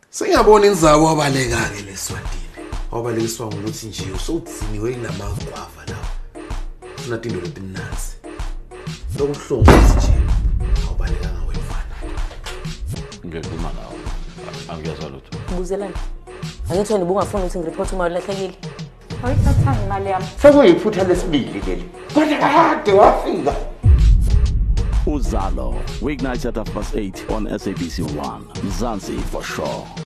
Sengiyabona inzabo wabaleka ke leswatini. Wabalekiswa ngokuthi nje usowudziniwe inamagwava lawo. Ufuna into letimnanzi. Lokuhlonga nje. Awubaleka ngawefana. Ngiyakhuluma nawe. Angiyazwa lutho. Buzelani. Angithi wena ubungafuni ukuthi ngireport uma ulahlekile. Awuyithathanga imali yami. Sekuyiphutha lesibili leli. Kodwa kade wafika. Uzalo, weeknights at 8:30 on SABC 1. Mzansi for sure.